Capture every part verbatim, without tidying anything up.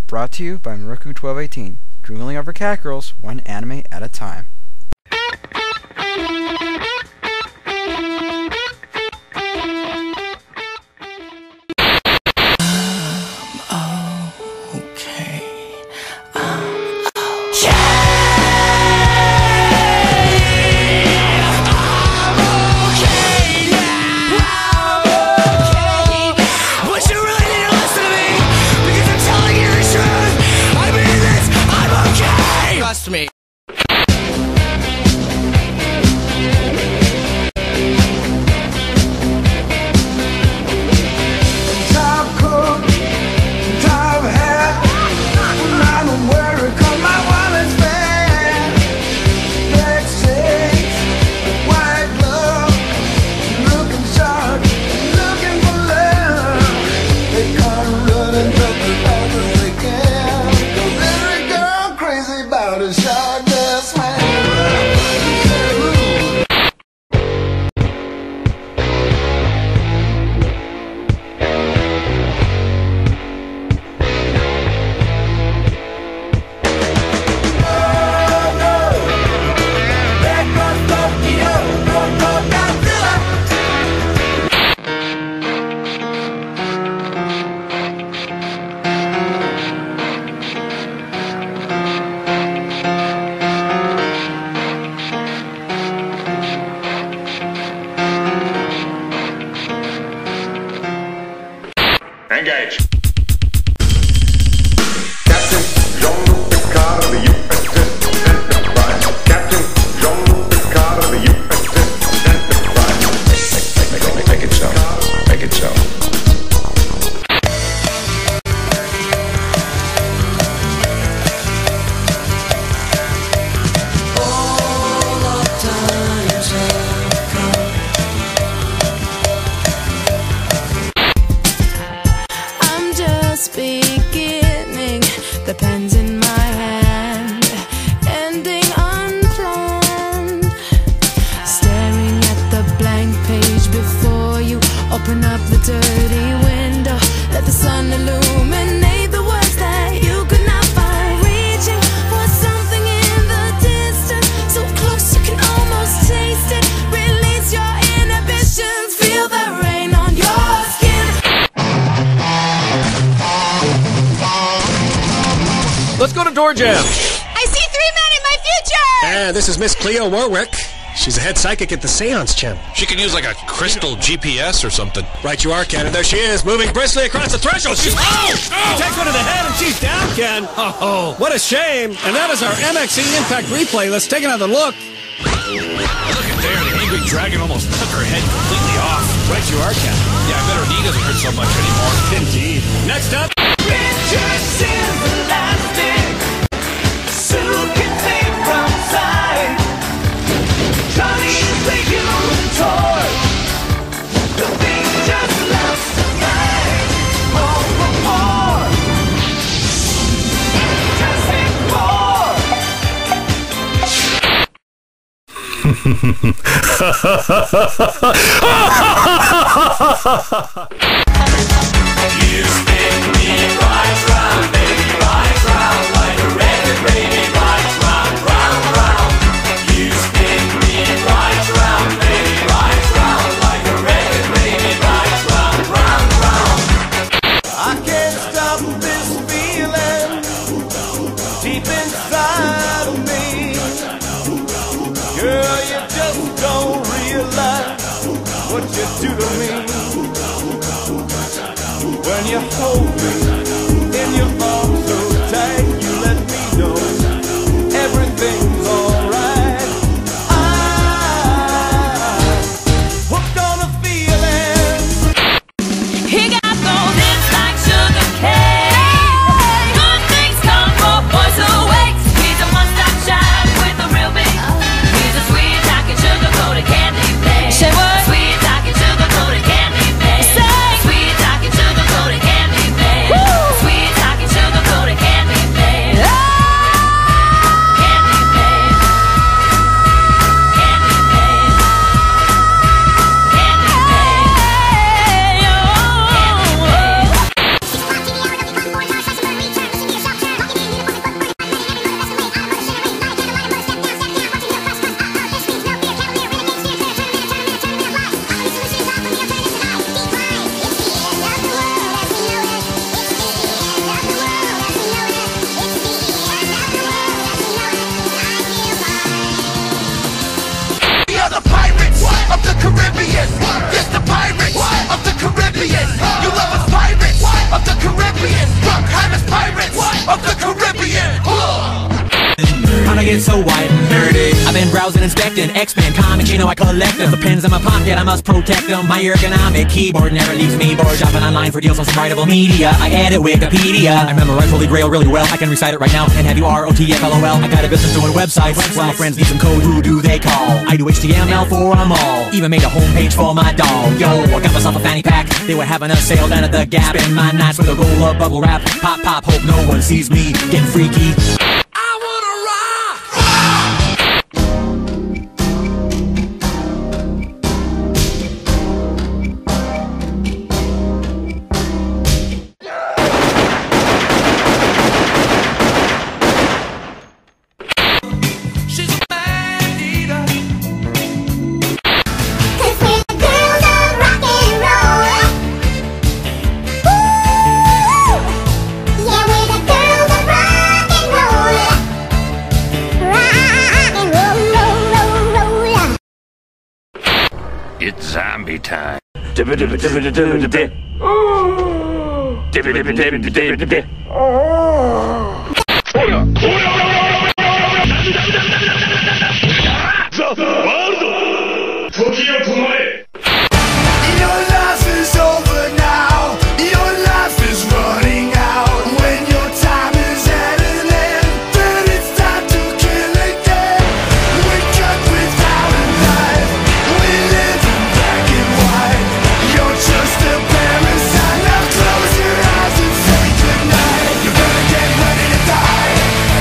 Brought to you by Moroku twelve eighteen, drooling over cat girls, one anime at a time. Me. Engage. Captain Jean-Luc Picard of the U S S Enterprise. Captain Jean-Luc Picard of the U S S Enterprise. Make, make, make, make it so. Make it so. Beginning, the pen's in my hand, ending unplanned. Staring at the blank page before you, open up the dirty window, let the sun illuminate the words that you could not find. Reaching for something in the distance, so close you can almost taste it. Release your inhibitions, feel the rain on your skin. Let's go to Door Jam. I see three men in my future! Ah, this is Miss Cleo Warwick. She's a head psychic at the Seance Gym. She could use like a crystal G P S or something. Right you are, Ken, and there she is, moving briskly across the threshold. She's... Oh! Oh! She takes one to the head and she's down, Ken. Oh, what a shame. And that is our M X E Impact replay. Let's take another look. Look at there, the angry dragon almost took her head completely off. Right you are, Ken. Yeah, I bet her knee doesn't hurt so much anymore. Indeed. Next up... Richard's is elastic, Sue can take from side. Johnny's the human toy, the thing just loves to fight. More for more, fantastic more. You spin me right round, baby, right round, like a record, baby, right round, round, round. You spin me right round, baby, right round, like a record, baby, right round, round, round. I can't stop this feeling deep inside of me. Girl, you just don't realize what you do to me. When you hold me in your arms so tight, you let me know everything's alright. I'm hooked on a feeling. He got golden like sugar cane. Good things come for boys who wait. He's a one-stop shop with a real big. He's a sweet talking sugar-coated candy man. Say what? Sweet talking sugar-coated candy man. Say sweet talking sugar-coated candy man. famous pirates of the Caribbean. How'd I get so white and dirty? I've been browsing, inspecting X-Men comics, you know I collect them. The pens in my pocket, I must protect them. My ergonomic keyboard never leaves me bored. Shopping online for deals on some writable media. I edit Wikipedia. I memorize Holy Grail really well. I can recite it right now and have you R O T F L O L. I got a business doing websites. Well, my friends need some code, who do they call? I do H T M L for them all. Even made a homepage for my dog. Yo, I got myself a fanny pack. They were having a sale down at the Gap. Spend my nights with a roll of bubble wrap. Pop, pop, hope no one sees me getting freaky. It's zombie time. Your life is over now. Your life is running out. When your time is at an end, then it's time to kill again. We're cut without a knife. We live in black and white. You're just a parasite. Now close your eyes and say goodnight. You're gonna get ready to die.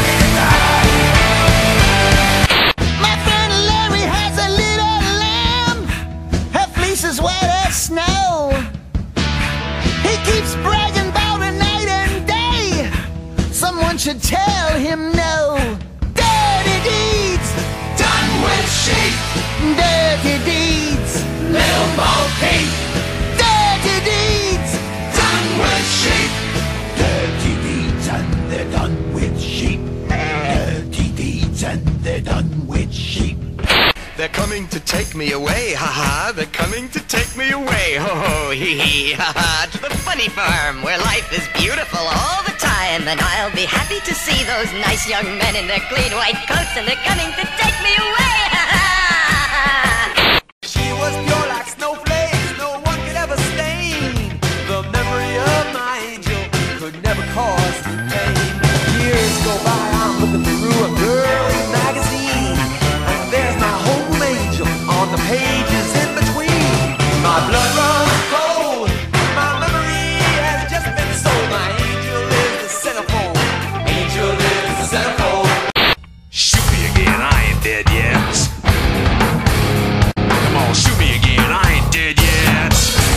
My friend Larry has a little lamb. Her fleece is white as snow. He keeps bragging about her night and day. Someone should tell him no. Dirty deeds Done with sheep. Dirty deeds Little Bo Peep. Dirty deeds Done with sheep. Dirty deeds and they're done with sheep. Dirty deeds and they're done with sheep. They're coming to take me away, haha. They're coming to take me away, ho ho, hee hee, haha. To the funny farm where life is beautiful all the time. And I'll be happy to see those nice young men in their clean white coats. And they're coming to take me away, ha ha. She was pure like snowflakes, no one could ever stain. The memory of my angel could never cause me pain. Years go by, I'm looking through a girly magazine, and there's my home angel on the pages in between. My blood runs cold, my memory has just been sold. My angel is the centerfold, angel is the centerfold. Shoot me again, I ain't dead yet. Come on, shoot me again, I ain't dead yet.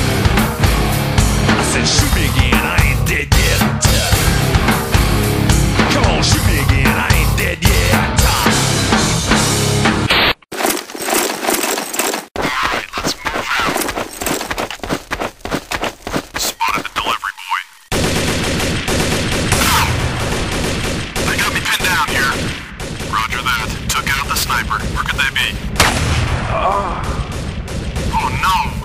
I said shoot me again, I ain't dead yet. Come on, shoot me again, I ain't dead yet. Alright, let's move out. Spotted the delivery boy. They got me pinned down here. Roger that. Took out the sniper. Where could they be? Oh no!